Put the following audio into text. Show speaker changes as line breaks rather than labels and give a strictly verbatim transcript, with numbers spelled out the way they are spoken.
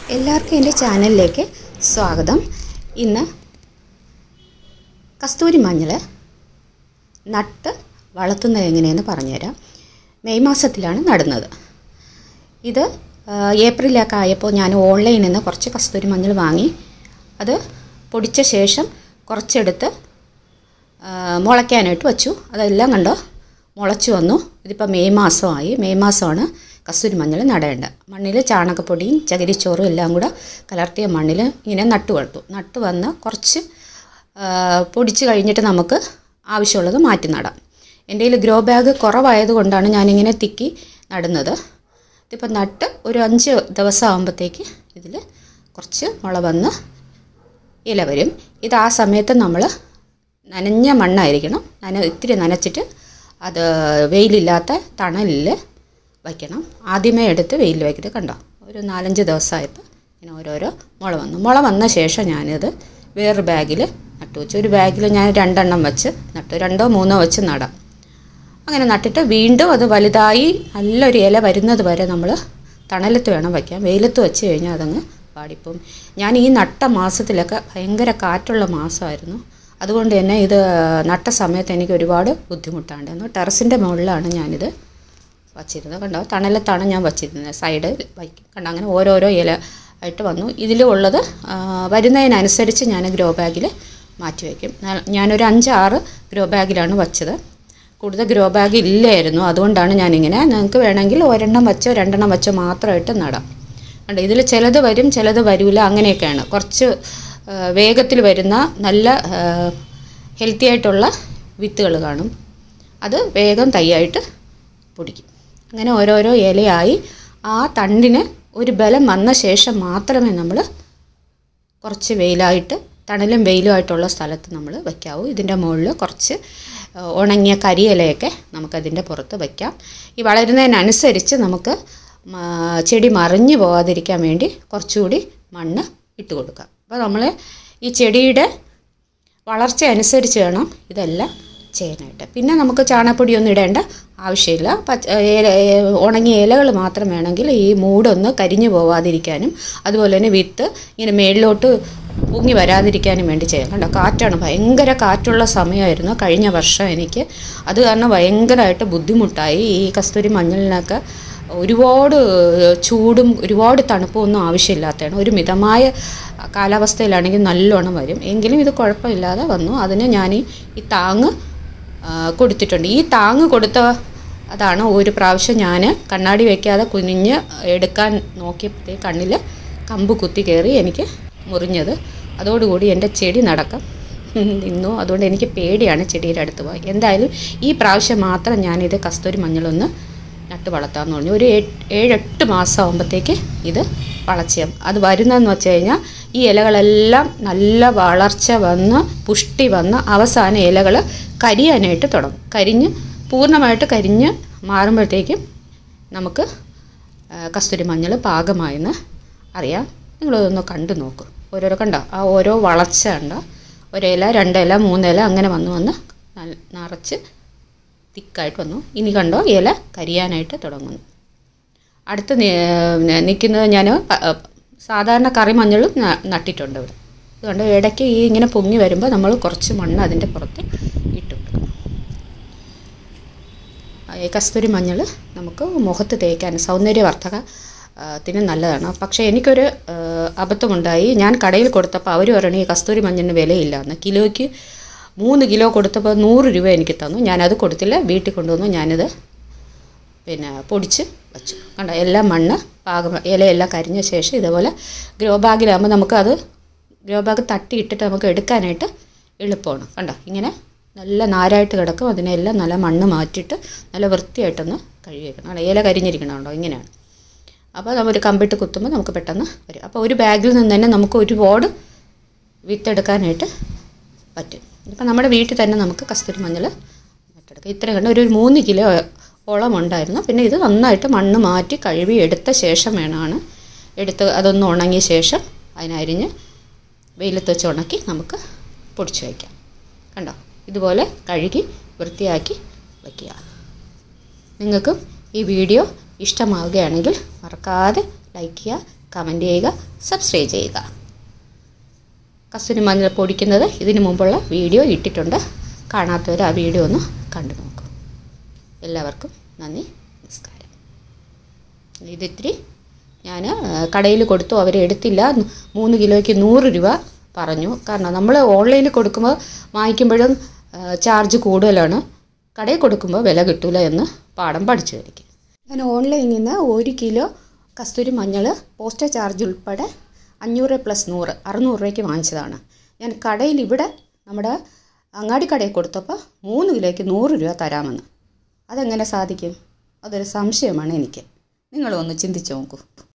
എല്ലാവർക്കും എൻ്റെ ചാനലിലേക്ക് സ്വാഗതം. ഇന്ന് കസ്തൂരി മഞ്ഞൾ നട്ട് വളർത്തുന്നത് എങ്ങനെയെന്ന് പറഞ്ഞുതരാം. മെയ് മാസത്തിലാണ് നടുന്നത്. ഇത് ഏപ്രിലൊക്കെ ആയപ്പോൾ ഞാൻ ഓൺലൈനിൽ നിന്ന് കുറച്ച് കസ്തൂരി മഞ്ഞൾ വാങ്ങി അത് പൊടിച്ച ശേഷം കുറച്ചെടുത്ത് മുളയ്ക്കാനായിട്ട് വച്ചു. അതെല്ലാം കണ്ടോ മുളച്ചു വന്നു. ഇതിപ്പോൾ മെയ് മാസമായി. മെയ് മാസമാണ് കസ്തൂരി മഞ്ഞൾ നടേണ്ടത്. മണ്ണിൽ ചാണകപ്പൊടിയും ചകിരിച്ചോറും എല്ലാം കൂടെ കലർത്തിയ മണ്ണിൽ ഇങ്ങനെ നട്ടു വളർത്തു. നട്ട് വന്ന് കുറച്ച് പൊടിച്ച് കഴിഞ്ഞിട്ട് നമുക്ക് ആവശ്യമുള്ളത് മാറ്റി നടാം. എൻ്റെ കയ്യിൽ ഗ്രോ ബാഗ് കുറവായതുകൊണ്ടാണ് ഞാനിങ്ങനെ തിക്കി നടുന്നത്. ഇതിപ്പോൾ നട്ട് ഒരു അഞ്ച് ദിവസം ആകുമ്പോഴത്തേക്ക് ഇതിൽ കുറച്ച് മുള വന്ന് ഇല വരും. ഇത് ആ സമയത്ത് നമ്മൾ നനഞ്ഞ മണ്ണായിരിക്കണം. നന ഇത്തിരി നനച്ചിട്ട് അത് വെയിലില്ലാത്ത തണലിൽ വയ്ക്കണം. ആദ്യമേ എടുത്ത് വെയിൽ വയ്ക്കരുത്. കണ്ടോ, ഒരു നാലഞ്ച് ദിവസമായപ്പോൾ ഇങ്ങനെ ഓരോരോ മുള വന്നു. മുള വന്ന ശേഷം ഞാനിത് വേറൊരു ബാഗിൽ നട്ടു വെച്ചു. ഒരു ബാഗിൽ ഞാൻ രണ്ടെണ്ണം വെച്ച് നട്ടു. രണ്ടോ മൂന്നോ വെച്ച് നടാം. അങ്ങനെ നട്ടിട്ട് വീണ്ടും അത് വലുതായി നല്ലൊരു ഇല വരുന്നത് വരെ നമ്മൾ തണലത്ത് വേണം വയ്ക്കാൻ. വെയിലത്ത് വെച്ച് കഴിഞ്ഞാൽ അതങ്ങ് പാടിപ്പോവും. ഞാൻ ഈ നട്ട മാസത്തിലൊക്കെ ഭയങ്കര കാറ്റുള്ള മാസമായിരുന്നു. അതുകൊണ്ട് തന്നെ ഇത് നട്ട സമയത്ത് എനിക്ക് ഒരുപാട് ബുദ്ധിമുട്ടായിരുന്നു. ടെറസിൻ്റെ മുകളിലാണ് ഞാനിത് വച്ചിരുന്നത്. കണ്ടോ, തണലത്താണ് ഞാൻ വച്ചിരുന്നത്. സൈഡിൽ വയ്ക്കും. കണ്ടോ, അങ്ങനെ ഓരോരോ ഇല ആയിട്ട് വന്നു. ഇതിലുള്ളത് വരുന്നതിനനുസരിച്ച് ഞാൻ ഗ്രോ ബാഗിൽ മാറ്റി വയ്ക്കും. ഞാനൊരു അഞ്ചാറ് ഗ്രോ ബാഗിലാണ് വച്ചത്. കൂടുതൽ ഗ്രോ ബാഗ് ഇല്ലായിരുന്നു. അതുകൊണ്ടാണ് ഞാനിങ്ങനെ. നിങ്ങൾക്ക് വേണമെങ്കിൽ ഒരെണ്ണം വെച്ചോ രണ്ടെണ്ണം വെച്ചോ മാത്രമായിട്ട് നടാം. കണ്ടോ, ഇതിൽ ചിലത് വരും ചിലത് വരില്ല. അങ്ങനെയൊക്കെയാണ്. കുറച്ച് വേഗത്തിൽ വരുന്ന നല്ല ഹെൽത്തി ആയിട്ടുള്ള വിത്തുകൾ കാണും. അത് വേഗം തൈയായിട്ട് പൊടിക്കും. അങ്ങനെ ഓരോരോ ഇലയായി ആ തണ്ടിന് ഒരു ബലം വന്ന ശേഷം മാത്രമേ നമ്മൾ കുറച്ച് വെയിലായിട്ട് തണലും വെയിലുമായിട്ടുള്ള സ്ഥലത്ത് നമ്മൾ വയ്ക്കാവൂ. ഇതിൻ്റെ മുകളിൽ കുറച്ച് ഉണങ്ങിയ കരിയിലയൊക്കെ നമുക്കതിൻ്റെ പുറത്ത് വയ്ക്കാം. ഈ വളരുന്നതിനനുസരിച്ച് നമുക്ക് ചെടി മറിഞ്ഞു പോകാതിരിക്കാൻ വേണ്ടി കുറച്ചുകൂടി മണ്ണ് ഇട്ട് കൊടുക്കാം. അപ്പോൾ നമ്മൾ ഈ ചെടിയുടെ വളർച്ച അനുസരിച്ച് വേണം ഇതെല്ലാം ചെയ്യാനായിട്ട്. പിന്നെ നമുക്ക് ചാണകപ്പൊടിയൊന്നും ഇടേണ്ട ആവശ്യമില്ല. പച്ച ഉണങ്ങിയ ഇലകൾ മാത്രം വേണമെങ്കിൽ ഈ മൂടൊന്ന് കരിഞ്ഞു പോവാതിരിക്കാനും അതുപോലെ തന്നെ വിത്ത് ഇങ്ങനെ മേളിലോട്ട് പൊങ്ങി വരാതിരിക്കാനും വേണ്ടി ചെയ്യാം. കണ്ടോ, കാറ്റാണ്. ഭയങ്കര കാറ്റുള്ള സമയമായിരുന്നു കഴിഞ്ഞ വർഷം എനിക്ക്. അത് കാരണം ഭയങ്കരമായിട്ട് ബുദ്ധിമുട്ടായി. ഈ കസ്തൂരി മഞ്ഞളിനൊക്കെ ഒരുപാട് ചൂടും ഒരുപാട് തണുപ്പും ഒന്നും ആവശ്യമില്ലാത്തതാണ്. ഒരു മിതമായ കാലാവസ്ഥയിലാണെങ്കിൽ നല്ലോണം വരും. എങ്കിലും ഇത് കുഴപ്പമില്ലാതെ വന്നു. അതിന് ഞാൻ ഈ താങ്ങ് കൊടുത്തിട്ടുണ്ട്. ഈ താങ്ങ് കൊടുത്ത അതാണ് ഒരു പ്രാവശ്യം ഞാൻ കണ്ണാടി വയ്ക്കാതെ കുനിഞ്ഞ് എടുക്കാൻ നോക്കിയപ്പോഴത്തേ കണ്ണിൽ കമ്പ് കുത്തി കയറി എനിക്ക് മുറിഞ്ഞത്. അതോടുകൂടി എൻ്റെ ചെടി നടക്കം നിന്നു. അതുകൊണ്ട് എനിക്ക് പേടിയാണ് ചെടിയുടെ അടുത്ത് പോയി. എന്തായാലും ഈ പ്രാവശ്യം മാത്രം ഞാനിത് കസ്തൂരി മഞ്ഞളൊന്ന് നട്ട് വളർത്താമെന്ന് പറഞ്ഞു. ഒരു ഏഴെട്ട് മാസം ആകുമ്പോഴത്തേക്ക് ഇത് വളർച്ചയാവും. അത് വരുന്നതെന്ന് വെച്ച് കഴിഞ്ഞാൽ ഈ ഇലകളെല്ലാം നല്ല വളർച്ച വന്ന് പുഷ്ടി വന്ന് അവസാന ഇലകൾ കരിയാനായിട്ട് തുടങ്ങും. കരിഞ്ഞ് പൂർണ്ണമായിട്ട് കരിഞ്ഞ് മാറുമ്പോഴത്തേക്കും നമുക്ക് കസ്തൂരി മഞ്ഞൾ പാകമായെന്ന് അറിയാം. നിങ്ങളതൊന്ന് കണ്ടു നോക്കൂ. ഓരോരോ കണ്ടോ, ആ ഓരോ വളർച്ച ഉണ്ടോ, ഒരില രണ്ടില മൂന്നില അങ്ങനെ വന്ന് വന്ന് നിറച്ച് തിക്കായിട്ട് വന്നു. ഇനി കണ്ടോ, ഇല കരിയാനായിട്ട് തുടങ്ങുന്നു. അടുത്ത് നിൽക്കുന്നത് ഞാൻ സാധാരണ കറി മഞ്ഞളും നട്ടിട്ടുണ്ട് ഇവിടെ. അതുകൊണ്ട് ഇടയ്ക്ക് ഈ ഇങ്ങനെ പൊങ്ങി വരുമ്പോൾ നമ്മൾ കുറച്ച് മണ്ണ് അതിൻ്റെ പുറത്ത് ഇട്ട് കൊടുക്കണം. ഈ കസ്തൂരി മഞ്ഞൾ നമുക്ക് മുഖത്ത് തേക്കാൻ സൗന്ദര്യവർദ്ധകത്തിന് നല്ലതാണ്. പക്ഷേ എനിക്കൊരു അബദ്ധമുണ്ടായി. ഞാൻ കടയിൽ കൊടുത്തപ്പോൾ അവർ പറഞ്ഞു ഈ കസ്തൂരി മഞ്ഞളിന് വിലയില്ലാന്ന്. കിലോയ്ക്ക് മൂന്ന് കിലോ കൊടുത്തപ്പോൾ നൂറ് രൂപ എനിക്ക് തന്നു. ഞാനത് കൊടുത്തില്ല. വീട്ടിൽ കൊണ്ടുവന്നു ഞാനിത് പിന്നെ പൊടിച്ച് വച്ചു. കണ്ടോ, എല്ലാം മണ്ണ് പാകം ഇലയെല്ലാം കരിഞ്ഞ ശേഷം ഇതുപോലെ ഗ്രോ ബാഗിലാകുമ്പോൾ നമുക്കത് ഗ്രോ ബാഗ് തട്ടിയിട്ടിട്ട് നമുക്ക് എടുക്കാനായിട്ട് എളുപ്പമാണ്. കണ്ടോ, ഇങ്ങനെ നല്ല നാരായിട്ട് കിടക്കും. അതിനെല്ലാം നല്ല മണ്ണ് മാറ്റിയിട്ട് നല്ല വൃത്തിയായിട്ടൊന്ന് കഴുകി വയ്ക്കണം. കണ്ടോ, ഇല കരിഞ്ഞിരിക്കണം. കണ്ടോ, ഇങ്ങനെയാണ്. അപ്പോൾ നമ്മളൊരു കമ്പിട്ട് കുത്തുമ്പോൾ നമുക്ക് പെട്ടെന്ന് വരും. അപ്പോൾ ഒരു ബാഗിൽ നിന്ന് തന്നെ നമുക്ക് ഒരുപാട് വിത്തെടുക്കാനായിട്ട് പറ്റും. ഇപ്പം നമ്മുടെ വീട്ടിൽ തന്നെ നമുക്ക് കസ്തൂരി മഞ്ഞൾ നട്ടെടുക്കാം. ഇത്രയും കണ്ട് ഒരു മൂന്ന് കിലോ ഓളം ഉണ്ടായിരുന്നു. പിന്നെ ഇത് നന്നായിട്ട് മണ്ണ് മാറ്റി കഴുകി എടുത്ത ശേഷം വേണമാണ് എടുത്ത് അതൊന്ന് ഉണങ്ങിയ ശേഷം അതിനരിഞ്ഞ് വെയിലത്ത് വെച്ച് ഉണക്കി നമുക്ക് പൊടിച്ച് വയ്ക്കാം. കണ്ടോ, ഇതുപോലെ കഴുകി വൃത്തിയാക്കി വയ്ക്കുക. നിങ്ങൾക്കും ഈ വീഡിയോ ഇഷ്ടമാവുകയാണെങ്കിൽ മറക്കാതെ ലൈക്ക് ചെയ്യുക, കമൻറ്റ് ചെയ്യുക, സബ്സ്ക്രൈബ് ചെയ്യുക. കസ്തൂരി മഞ്ഞൾ പൊടിക്കുന്നത് ഇതിന് മുമ്പുള്ള വീഡിയോ ഇട്ടിട്ടുണ്ട്. കാണാത്തവർ ആ വീഡിയോ ഒന്ന് കണ്ടു നോക്കും. എല്ലാവർക്കും നന്ദി, നമസ്കാരം. ഇതിത്തിരി ഞാൻ കടയിൽ കൊടുത്തു, അവരെടുത്തില്ല. മൂന്ന് കിലോയ്ക്ക് നൂറ് രൂപ പറഞ്ഞു. കാരണം നമ്മൾ ഓൺലൈനിൽ കൊടുക്കുമ്പോൾ വാങ്ങിക്കുമ്പോഴും ചാർജ് കൂടുതലാണ്, കടയിൽ കൊടുക്കുമ്പോൾ വില കിട്ടില്ല എന്ന് പാഠം പഠിച്ചു വയ്ക്കും. ഞാൻ ഓൺലൈനിൽ നിന്ന് ഒരു കിലോ കസ്തൂരി മഞ്ഞൾ പോസ്റ്റൽ ചാർജ് ഉൾപ്പെടെ അഞ്ഞൂറ് പ്ലസ് നൂറ് അറുന്നൂറ് രൂപയ്ക്ക് വാങ്ങിച്ചതാണ്. ഞാൻ കടയിൽ ഇവിടെ നമ്മുടെ അങ്ങാടി കടയിൽ കൊടുത്തപ്പോൾ മൂന്ന് കിലോയ്ക്ക് നൂറ് രൂപ തരാമെന്ന്. അതെങ്ങനെ സാധിക്കും? അതൊരു സംശയമാണ് എനിക്ക്. നിങ്ങളൊന്ന് ചിന്തിച്ച് നോക്കൂ.